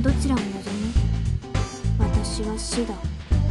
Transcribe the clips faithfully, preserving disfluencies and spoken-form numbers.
どちらを望む？私は死だ。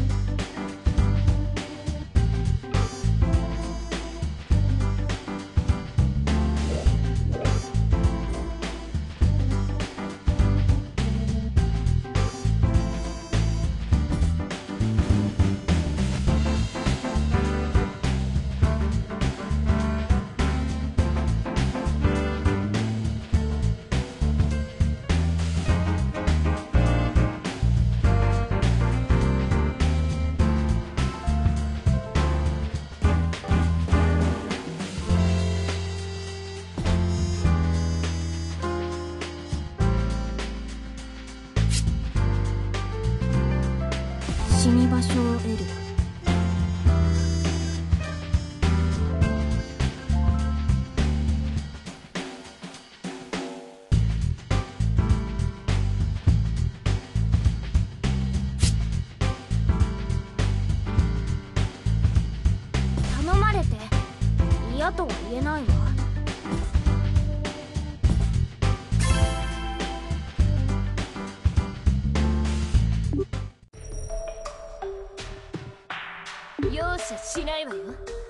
死に場所を得る。頼まれて嫌とは言えないわ。容赦しないわよ。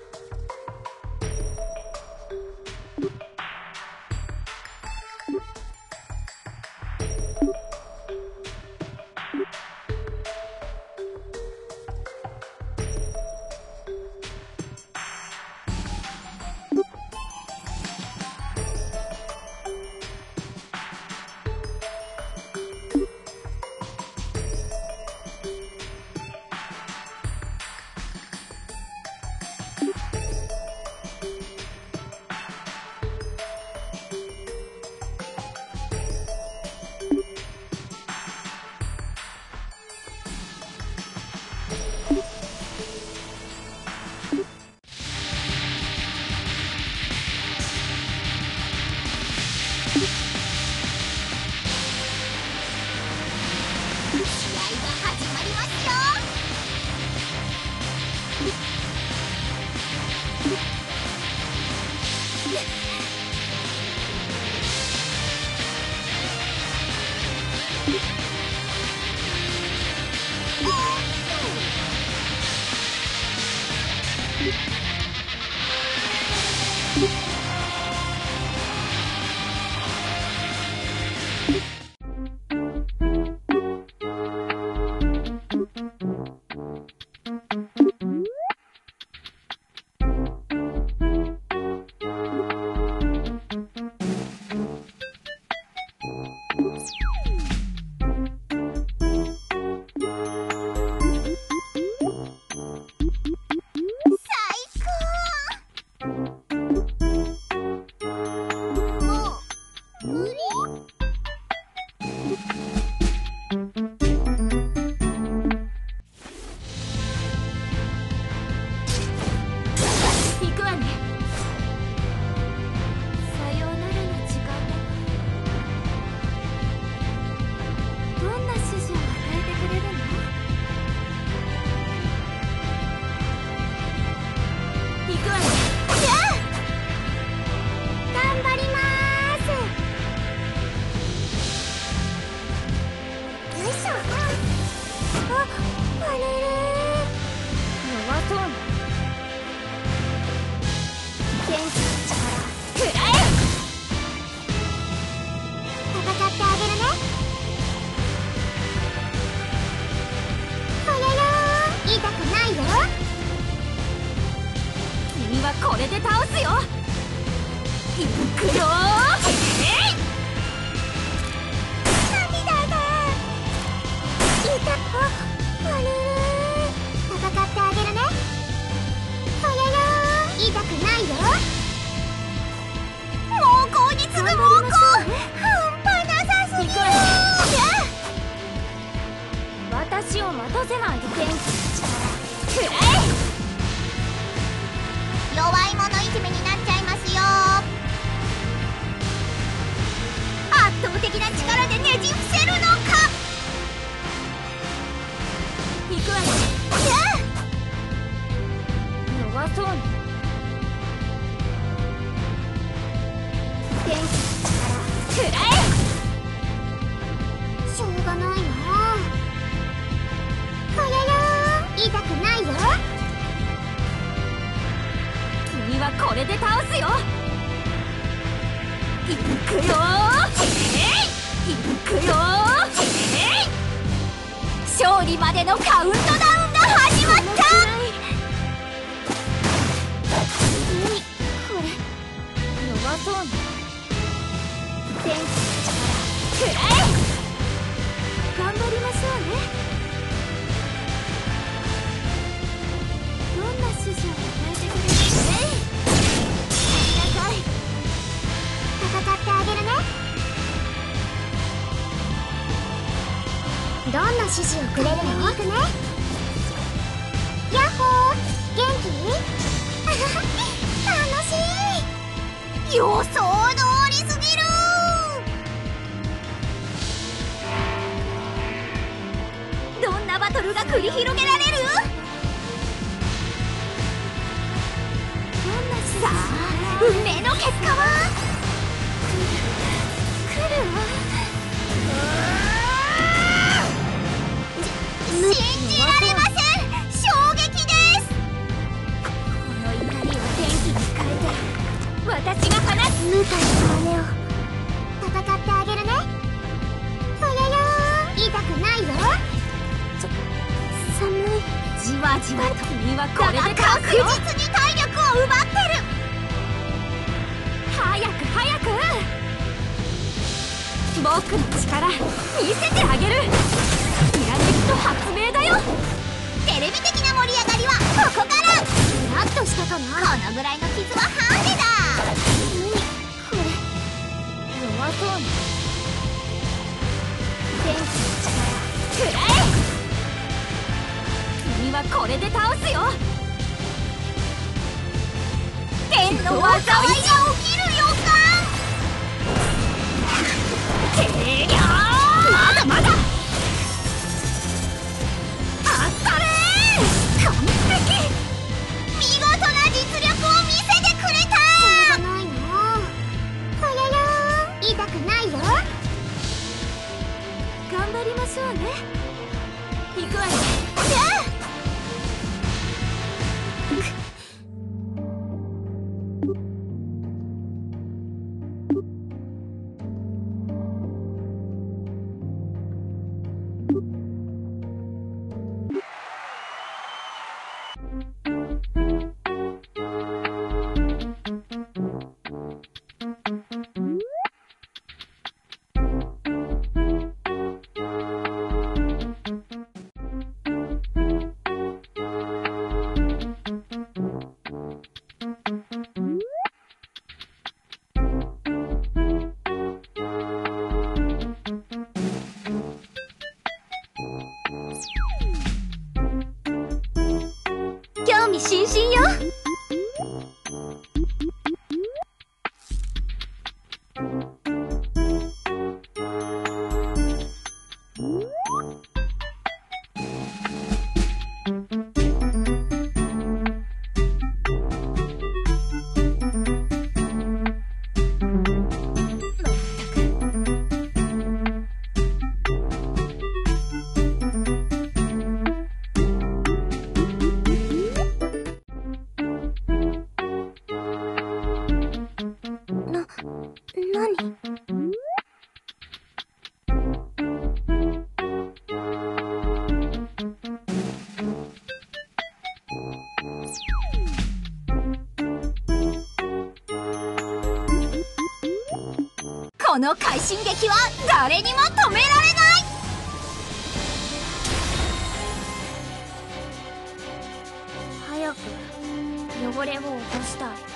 これで倒すよ。いくよー。えい。涙が。いた。あ、あれれ。戦ってあげるね。あややー。痛くないよ。猛攻に次ぐ猛攻。半端なさすぎる。私を待たせないで。元気な力。くらえ。弱い者いじめになっちゃいますよ。圧倒的な力でねじ伏せるのか。行くわよ。弱そうに。元気な力くらえ。しょうがない。 れで倒すよ。いくよー、いくよー。勝利までのカウントダウンが始まった。何これ、弱そうな天使の力くらえ。頑張りましょうね。どんな指示を与えてくれるのね。ありがたい。 戦ってあげるね。どんな指示をくれるの？行くね。ヤッホー、元気？楽しい。予想通りすぎる。 どんなバトルが繰り広げられる？どんなさあ、運命の結果は？来るわ。信じられません。衝撃です。この怒りを電気に変えて私が放つ。 無体の真似を戦ってあげるね。ぽよよー、痛くないよ。ちょ寒い。 じわじわと君はこれで倒すよ。 確実に体力を奪ってる。 早く早く僕の力見せてあげる。ピラネット発明だよ。 テレビ的な盛り上がりはここから。ふらっとしたかな。このぐらいの傷はハンデだ。何これ、弱そうな天使の力くらえ。君はこれで倒すよ。天の災いが起きる予感。てりゃー、まだまだ。あったれー、完璧。 見事な実力を見せてくれた。しょうがないの。ぽよよー、痛くないよ。 頑張りましょうね。行くわよ。興味津々よ。 何？ この快進撃は誰にも止められない。 早く汚れを落としたい。